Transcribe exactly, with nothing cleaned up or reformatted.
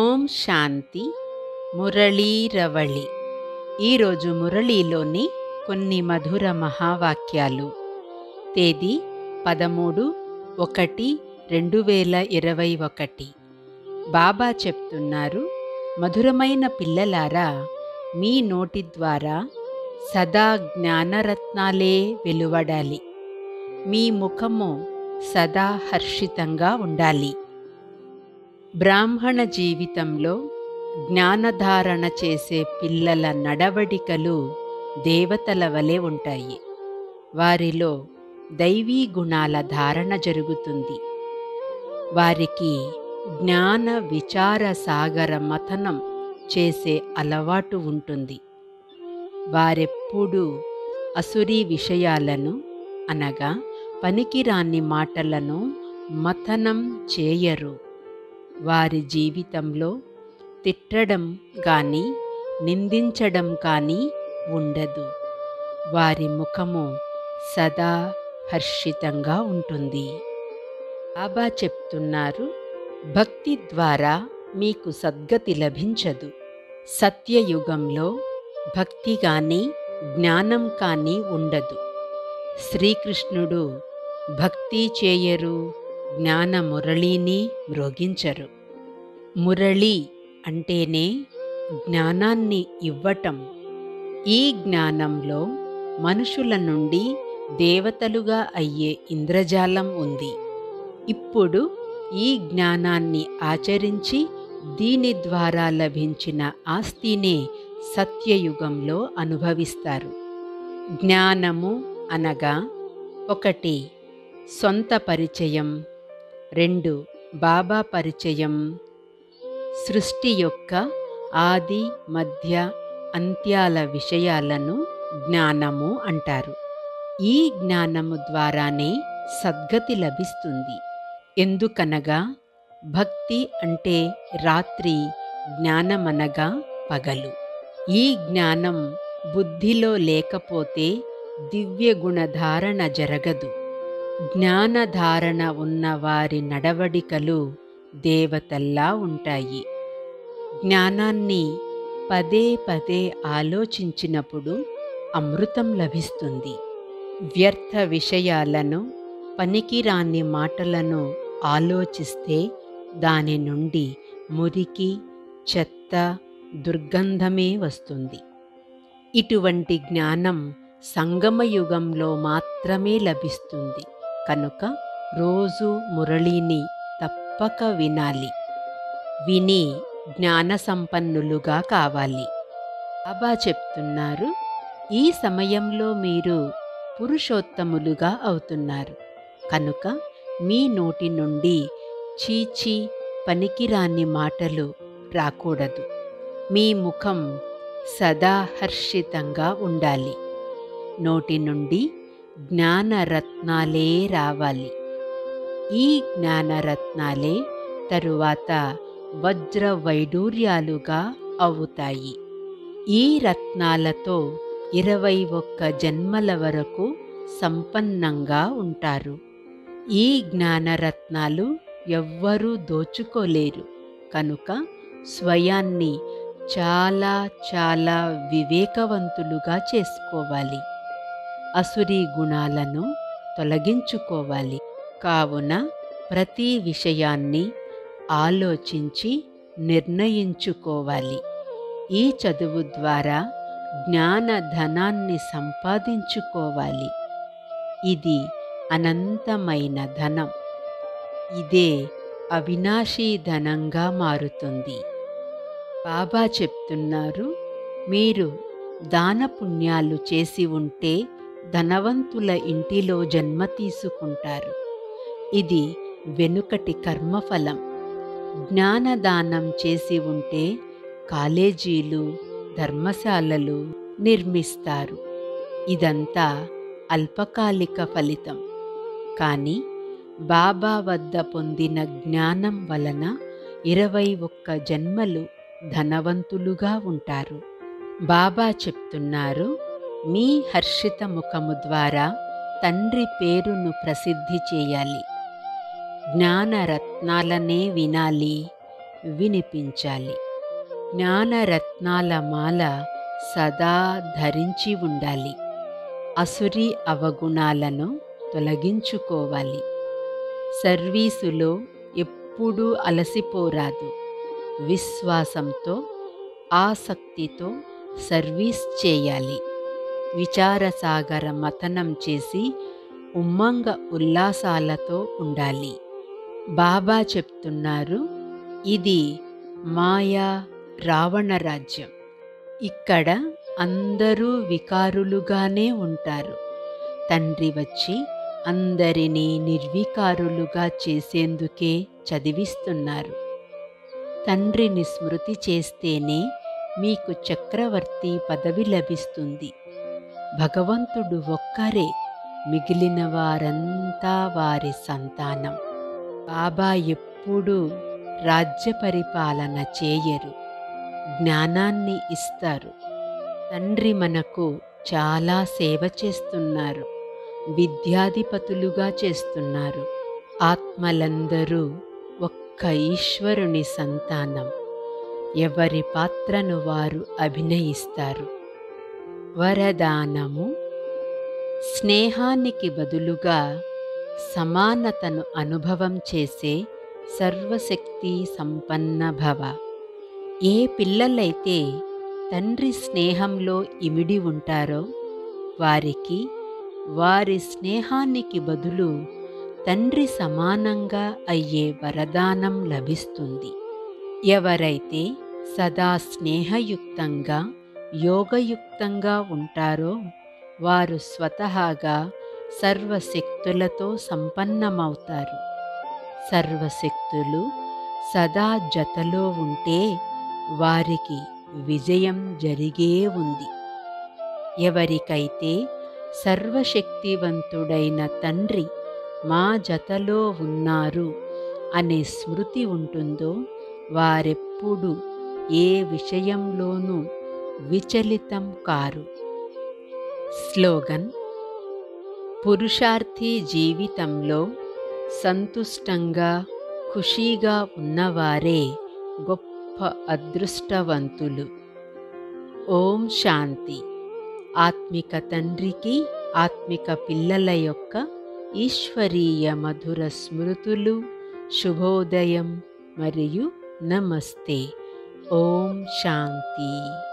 ఓం శాంతి. మురళీరవళి. ఈరోజు మురళీలోని కొన్ని మధుర మహావాక్యాలు. తేదీ పదమూడు ఒకటి రెండు వేల ఇరవై ఒకటి. బాబా చెప్తున్నారు, మధురమైన పిల్లలారా, మీ నోటి ద్వారా సదా జ్ఞానరత్నాలే వెలువడాలి. మీ ముఖము సదా హర్షితంగా ఉండాలి. బ్రాహ్మణ జీవితంలో జ్ఞానధారణ చేసే పిల్లల నడవడికలు దేవతల వలె ఉంటాయి. వారిలో దైవీ గుణాల ధారణ జరుగుతుంది. వారికి జ్ఞాన విచార సాగర మథనం చేసే అలవాటు ఉంటుంది. వారెప్పుడూ అసురీ విషయాలను అనగా పనికిరాని మాటలను మథనం చేయరు. వారి జీవితంలో తిట్టడం కానీ నిందించడం కానీ ఉండదు. వారి ముఖము సదా హర్షితంగా ఉంటుంది. బాబా చెప్తున్నారు, భక్తి ద్వారా మీకు సద్గతి లభించదు. సత్యయుగంలో భక్తి కానీ జ్ఞానం కానీ ఉండదు. శ్రీకృష్ణుడు భక్తి చేయరు, జ్ఞాన మురళిని మ్రోగించరు. మురళి అంటేనే జ్ఞానాన్ని ఇవ్వటం. ఈ జ్ఞానంలో మనుషుల నుండి దేవతలుగా అయ్యే ఇంద్రజాలం ఉంది. ఇప్పుడు ఈ జ్ఞానాన్ని ఆచరించి దీని ద్వారా లభించిన ఆస్తినే సత్యయుగంలో అనుభవిస్తారు. జ్ఞానము అనగా ఒకటి సొంత పరిచయం, రెండు బాబా పరిచయం, సృష్టి యొక్క ఆది మధ్య అంత్యాల విషయాలను జ్ఞానము అంటారు. ఈ జ్ఞానము ద్వారానే సద్గతి లభిస్తుంది. ఎందుకనగా భక్తి అంటే రాత్రి, జ్ఞానమనగా పగలు. ఈ జ్ఞానం బుద్ధిలో లేకపోతే దివ్య గుణధారణ జరగదు. జ్ఞానధారణ ఉన్న వారి నడవడికలు దేవతల్లా ఉంటాయి. జ్ఞానాన్ని పదే పదే ఆలోచించినప్పుడు అమృతం లభిస్తుంది. వ్యర్థ విషయాలను, పనికిరాని మాటలను ఆలోచిస్తే దాని నుండి మురికి, చెత్త, దుర్గంధమే వస్తుంది. ఇటువంటి జ్ఞానం సంగమయుగంలో మాత్రమే లభిస్తుంది. కనుక రోజు మురళిని తప్పక వినాలి. విని జ్ఞాన సంపన్నులుగా కావాలి. బాబా చెప్తున్నారు, ఈ సమయంలో మీరు పురుషోత్తములుగా అవుతున్నారు. కనుక మీ నోటి నుండి చీచీ పనికిరాని మాటలు రాకూడదు. మీ ముఖం సదా హర్షితంగా ఉండాలి. నోటి నుండి జ్ఞానరత్నాలే రావాలి. ఈ జ్ఞానరత్నాలే తరువాత వజ్ర వైడూర్యాలుగా అవుతాయి. ఈ రత్నాలతో ఇరవై ఒక్క జన్మల వరకు సంపన్నంగా ఉంటారు. ఈ జ్ఞానరత్నాలు ఎవ్వరూ దోచుకోలేరు. కనుక స్వయాన్ని చాలా చాలా వివేకవంతులుగా చేసుకోవాలి. అసురీ గుణాలను తొలగించుకోవాలి. కావున ప్రతి విషయాన్ని ఆలోచించి నిర్ణయించుకోవాలి. ఈ చదువు ద్వారా జ్ఞాన ధనాన్ని సంపాదించుకోవాలి. ఇది అనంతమైన ధనం. ఇదే అవినాశీ ధనంగా మారుతుంది. బాబా చెప్తున్నారు, మీరు దానపుణ్యాలు చేసి ఉంటే ధనవంతుల ఇంటిలో జన్మ తీసుకుంటారు. ఇది వెనుకటి కర్మఫలం. జ్ఞానదానం చేసి ఉంటే కాలేజీలు, ధర్మశాలలు నిర్మిస్తారు. ఇదంతా అల్పకాలిక ఫలితం. కానీ బాబా వద్ద పొందిన జ్ఞానం వలన ఇరవై ఒక్క జన్మలు ధనవంతులుగా ఉంటారు. బాబా చెప్తున్నారు, మీ హర్షిత ముఖము ద్వారా తండ్రి పేరును ప్రసిద్ధి చేయాలి. జ్ఞానరత్నాలనే వినాలి, వినిపించాలి. జ్ఞానరత్నాల మాల సదా ధరించి ఉండాలి. అసురీ అవగుణాలను తొలగించుకోవాలి. సర్వీసులో ఎప్పుడూ అలసిపోరాదు. విశ్వాసంతో, ఆసక్తితో సర్వీస్ చేయాలి. విచారసాగర మథనం చేసి ఉమ్మంగ ఉల్లాసాలతో ఉండాలి. బాబా చెప్తున్నారు, ఇది మాయా రావణ రాజ్యం. ఇక్కడ అందరూ వికారులుగానే ఉంటారు. తండ్రి వచ్చి అందరినీ నిర్వికారులుగా చేసేందుకే చదివిస్తున్నారు. తండ్రిని స్మృతి చేస్తేనే మీకు చక్రవర్తి పదవి లభిస్తుంది. భగవంతుడు ఒక్కరే, మిగిలిన వారంతా వారి సంతానం. బాబా ఎప్పుడూ రాజ్య పరిపాలన చేయరు, జ్ఞానాన్ని ఇస్తారు. తండ్రి మనకు చాలా సేవ చేస్తున్నారు, విద్యాధిపతులుగా చేస్తున్నారు. ఆత్మలందరూ ఒక్క ఈశ్వరుని సంతానం. ఎవరి పాత్రను వారు అభినయిస్తారు. వరదానము: స్నేహానికి బదులుగా సమానతను అనుభవం చేసే సర్వశక్తి సంపన్న భవ. ఏ పిల్లలైతే తండ్రి స్నేహంలో ఇమిడి ఉంటారో వారికి వారి స్నేహానికి బదులు తండ్రి సమానంగా అయ్యే వరదానం లభిస్తుంది. ఎవరైతే సదా స్నేహయుక్తంగా, యోగయుక్తంగా ఉంటారో వారు స్వతహాగా సర్వశక్తులతో సంపన్నమవుతారు. సర్వశక్తులు సదా జతలో ఉంటే వారికి విజయం జరిగే ఉంది. ఎవరికైతే సర్వశక్తివంతుడైన తండ్రి మా జతలో ఉన్నారు అనే స్మృతి ఉంటుందో వారెప్పుడూ ఏ విషయంలోనూ విచలితం కారు. స్లోగన్: పురుషార్థి జీవితంలో సంతుష్టంగా, ఖుషీగా ఉన్నవారే గొప్ప అదృష్టవంతులు. ఓం శాంతి. ఆత్మిక తండ్రికి, ఆత్మిక పిల్లల యొక్క ఈశ్వరీయ మధుర స్మృతులు. శుభోదయం మరియు నమస్తే. ఓం శాంతి.